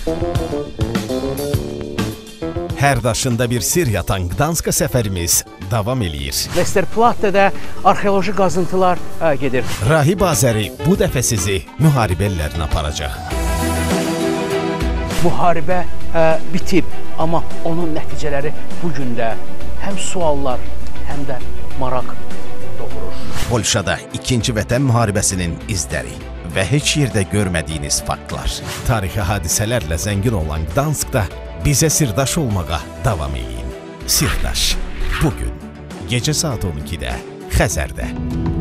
Hər daşında bir sir yatan Qdanska səfərimiz davam eləyir. Westerplatte'də arxeoloji qazıntılar gedir. Rahib Azəri bu dəfə sizi müharibə illərinə aparacaq. Müharibə bitib, amma onun nəticələri bugün də həm suallar, həm də maraq doğurur. Polşada 2-ci Vətən müharibəsinin izləri və heç yerdə görmədiyiniz faktlar. Tarixi hadisələrlə zəngin olan Qdanskda bizə sirdaş olmağa davam edin. Sirdaş, bugün gecə saat 12-də Xəzərdə.